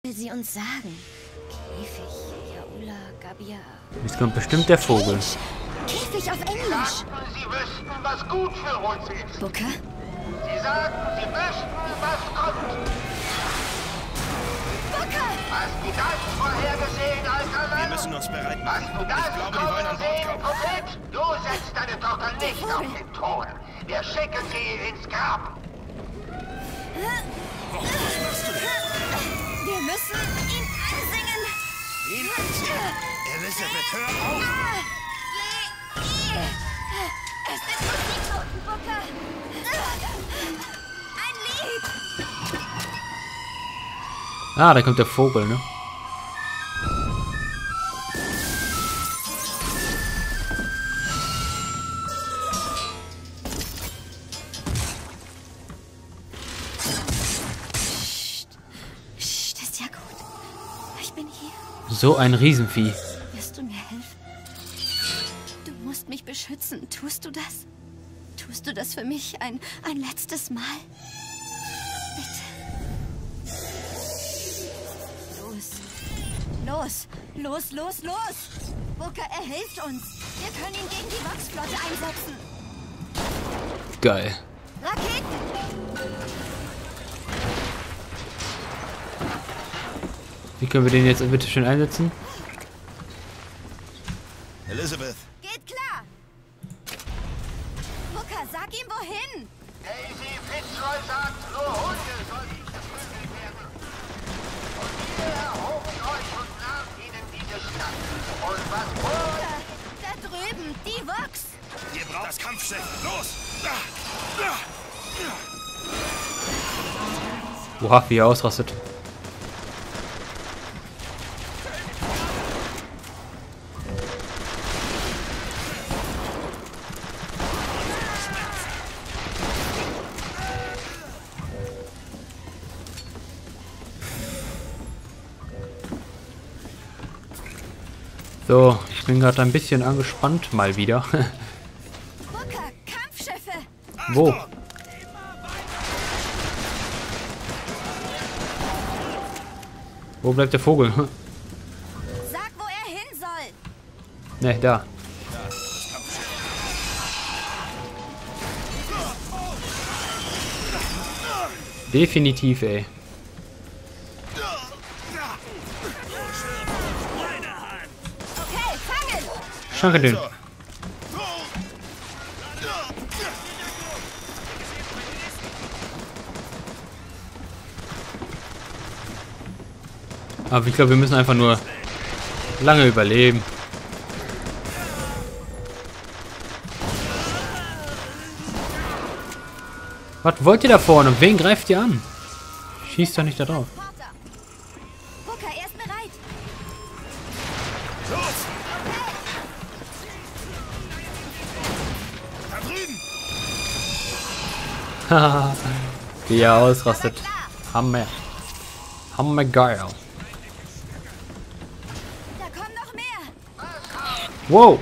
will sie uns sagen? Käfig, Jaula, Gabia. Jetzt kommt bestimmt der Vogel. Käfig auf Englisch. Sie wüssten, was gut für uns ist. Booker? Sie sagten, sie wüssten, was kommt. Booker! Hast du das vorhergesehen, alter Mann? Wir müssen uns bereit machen. Hast du das Ich glaube, die wollen an Bord vorhergesehen, kommen. Prophet? Du setzt deine Tochter nicht auf den Thron. Wir schicken sie ins Grab. Was machst du denn? Wir müssen ihn ansingen. Ihn ansehen? Elisabeth, hör auf! Es sind Musiknoten, Booker. Ein Lied. Ah, da kommt der Vogel, ne? Psst, ist ja gut. Ich bin hier. So ein Riesenvieh. Wirst du mir helfen? Du musst mich beschützen. Tust du das? Tust du das für mich ein letztes Mal? Bitte. Los. Los, los, los. Booker, er hilft uns. Wir können ihn gegen die Wachsflotte einsetzen. Geil. Raketen. Wie können wir den jetzt bitte schön einsetzen? Elisabeth, Geht klar. Booker, sag ihm wohin. Daisy Fitzroy sagt, nur Hunde sollen nicht geprügelt werden. Und ihr erhobt euch und nahmt ihnen diese Stadt. Und was vor? Booker, da drüben, die Vox. ihr braucht das Kampfschiff. Los! Oha, wie er ausrastet. So, ich bin gerade ein bisschen angespannt, mal wieder. Booker, Kampfschiffe. Wo? Wo bleibt der Vogel? Sag, wo er hin soll. Ne, da. Definitiv, ey. Okay, fangen. Danke dünn. Aber ich glaube, wir müssen einfach nur lange überleben. Was wollt ihr da vorne? Wen greift ihr an? Schießt doch nicht da drauf. Porter. Booker, er ist bereit. Los! Da drüben! Haha. Wie er ausrastet. Hammer. Hammergeil. Da kommen noch mehr. Wow.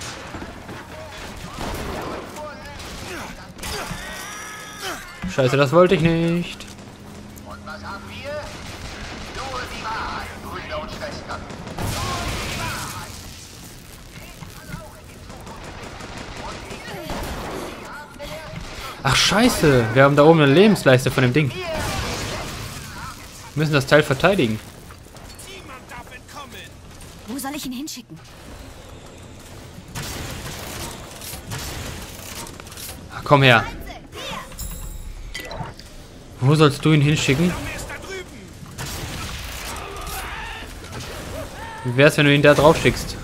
Scheiße, das wollte ich nicht. Und was haben wir? Nur die Wahrheit, Brüder und Schwestern. Nur die Wahrheit. Ach scheiße, wir haben da oben eine Lebensleiste von dem Ding. Wir müssen das Teil verteidigen. Niemand darf entkommen! Wo soll ich ihn hinschicken? Ach, komm her. Wo sollst du ihn hinschicken? Wer ist da drüben? Wie wär's, wenn du ihn da drauf schickst?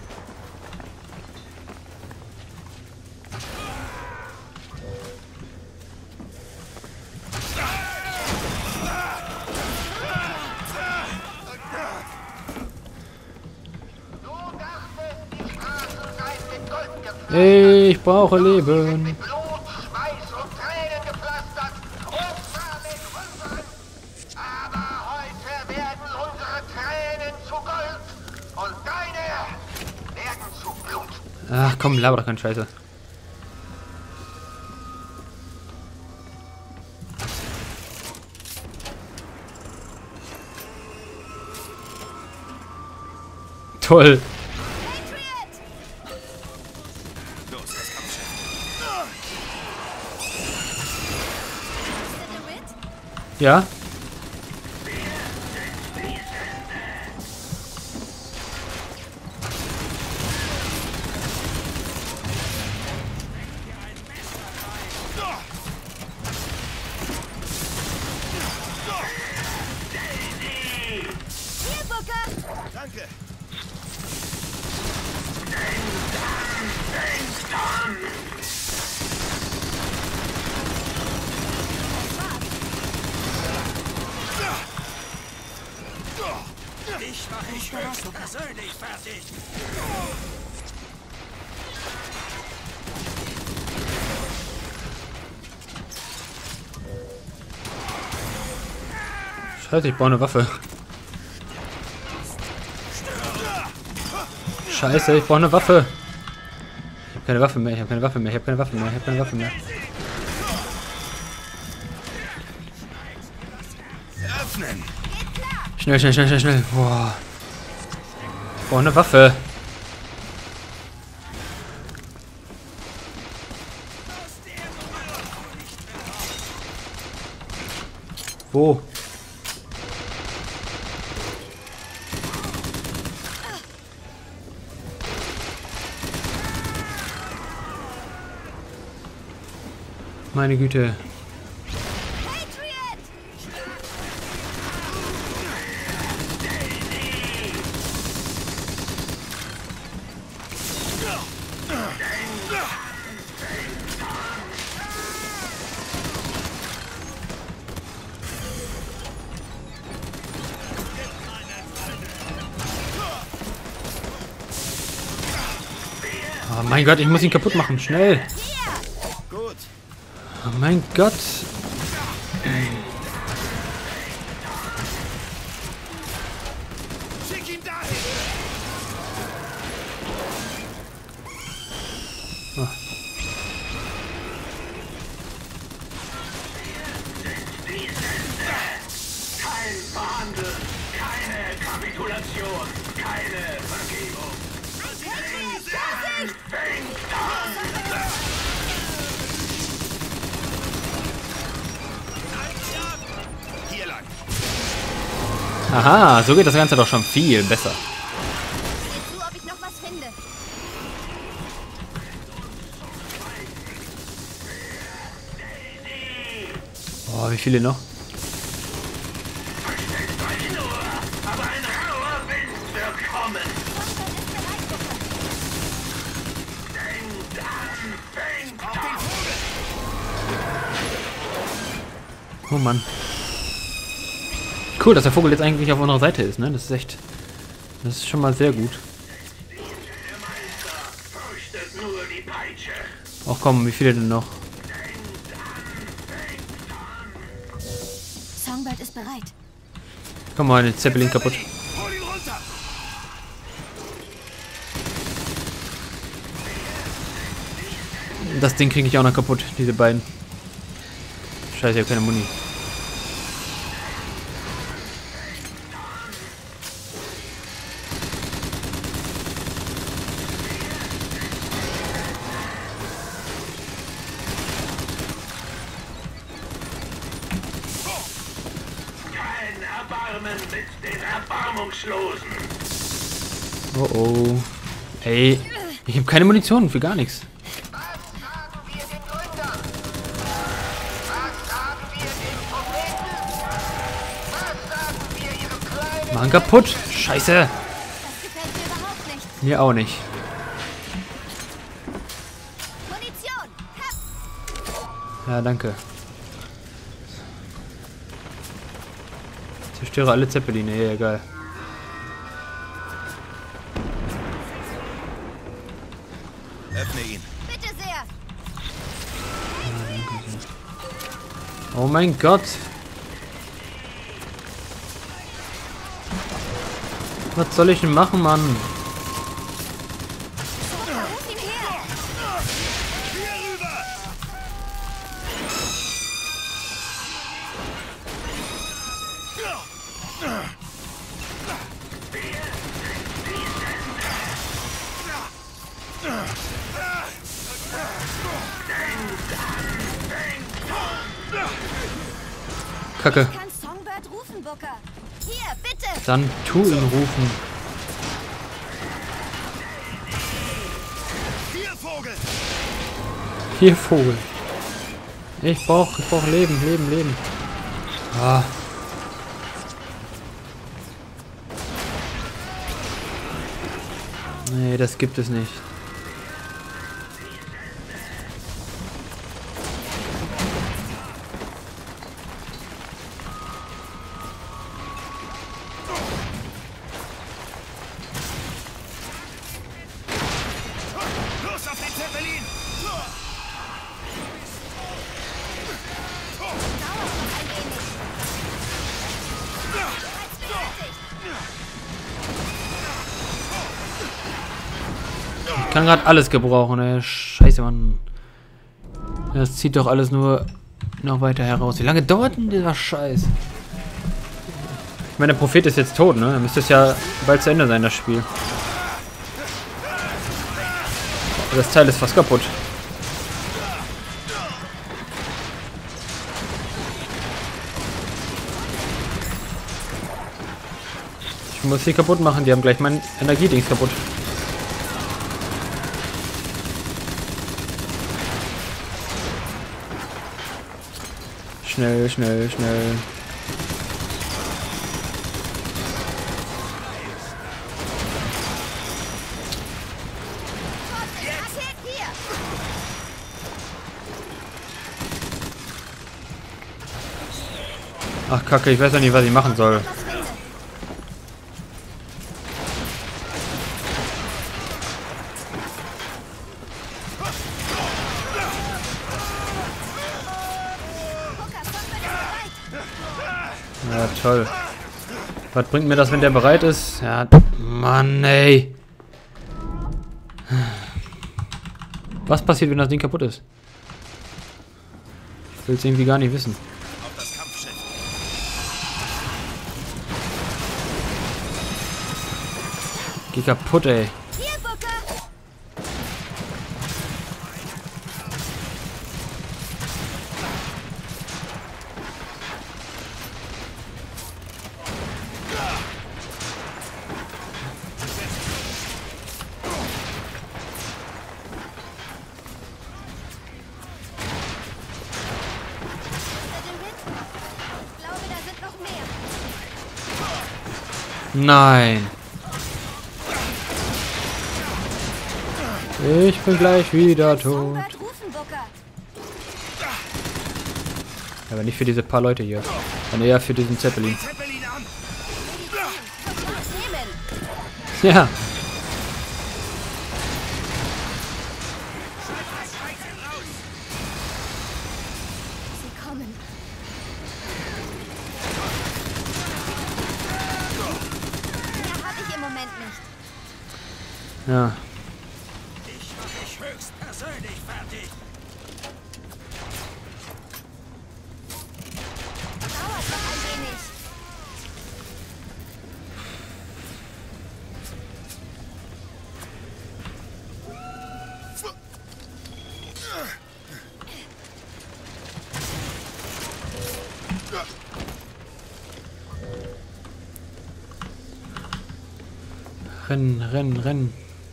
Du dachtest, die Straßen seien mit Gold gepflastert. Ich brauche Leben. Mit Blut, Schweiß und Tränen gepflastert. Opfer mit Rümpeln. Aber heute werden unsere Tränen zu Gold. Und deine werden zu Blut. Ach komm, laber doch keine Scheiße. Toll. Los, das Kampfschiff. Ja? Danke. Dich mache ich höchst persönlich fertig. Scheiße, ich brauche eine Waffe. Scheiße, ich brauche eine Waffe. Ich habe keine Waffe mehr, ich habe keine Waffe mehr, ich habe keine Waffe mehr, ich habe keine Waffe mehr. Öffnen. Schnell, schnell, schnell, schnell, schnell. Boah. Ich brauche eine Waffe. Wo? Meine Güte. Oh mein Gott, ich muss ihn kaputt machen. Schnell. Gut. Oh mein Gott. Schick ihn dahin. Oh. Kein Verhandeln, keine Kapitulation, keine Vergebung. Fängt an! Hier lang. Aha, so geht das Ganze doch schon viel besser. Sieh zu, ob ich noch was finde. Oh, wie viele noch? Aber ein rauer Wind wird kommen. Denkt an, fängt an! Oh Mann. Cool, dass der Vogel jetzt eigentlich auf unserer Seite ist, ne? Das ist echt... Das ist schon mal sehr gut. Der Meister fürchtet nur die Peitsche. Ach komm, wie viele denn noch? Songbird ist bereit. Komm mal, den Zeppelin kaputt. Hol ihn runter. Das Ding kriege ich auch noch kaputt, diese beiden. Scheiße, ich habe keine Muni. Kein Erbarmen mit den Erbarmungslosen. Oh oh. Ey, ich habe keine Munition für gar nichts. Was sagen wir den Gründern? Was sagen wir den Propheten? Was sagen wir ihrem kleinen... Machen kaputt. Scheiße. Das gefällt mir überhaupt nicht. Mir auch nicht. Munition! Ha! Ja, danke. Zerstöre alle Zeppeline. Ja, egal. Öffne ihn. Bitte sehr! Oh mein Gott. Was soll ich denn machen, Mann? Ruf ihn her! Hier rüber. Kacke. Ich kann Songbird rufen, Booker. Hier, bitte. Dann tu ihn rufen. Hier, Vogel! Hier, Vogel. Ich brauch Leben, Leben, Leben. Ah. Nee, das gibt es nicht. Los auf den Zeppelin! Ich kann gerade alles gebrauchen, ey. Scheiße, Mann. Das zieht doch alles nur noch weiter heraus. Wie lange dauert denn dieser Scheiß? Ich meine, der Prophet ist jetzt tot, ne? Dann müsste es ja bald zu Ende sein, das Spiel. Das Teil ist fast kaputt. Ich muss sie kaputt machen, die haben gleich mein Energiedings kaputt. Schnell, schnell, schnell. Ach Kacke, ich weiß ja nicht, was ich machen soll. Ja, toll. Was bringt mir das, wenn der bereit ist? Ja, Mann, ey. Was passiert, wenn das Ding kaputt ist? Ich will es irgendwie gar nicht wissen. Auf das Kampfschiff! Geh kaputt, ey. Hier, Booker. Ich glaube, da sind noch mehr. Nein. Ich bin gleich wieder tot. Songbird rufen, Booker. Aber nicht für diese paar Leute hier. Sondern eher für diesen Zeppelin. Zeppelin an! Nehmen. Ja. Sie kommen. Mehr habe ich im Moment nicht. Ja. Ich mach dich höchstpersönlich fertig! Dauert noch ein wenig. Rennen, rennen, rennen.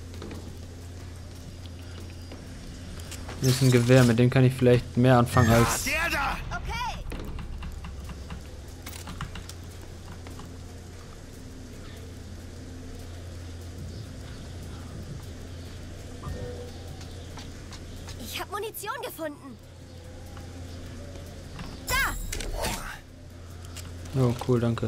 Hier ist ein Gewehr, mit dem kann ich vielleicht mehr anfangen als... Der da! Okay. Ich habe Munition gefunden. Da! Oh, cool, danke.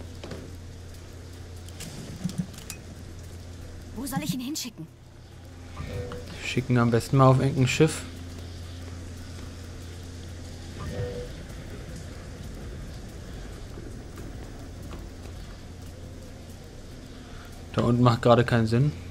Wo soll ich ihn hinschicken? Schicken am besten mal auf irgendein Schiff. Da unten macht gerade keinen Sinn.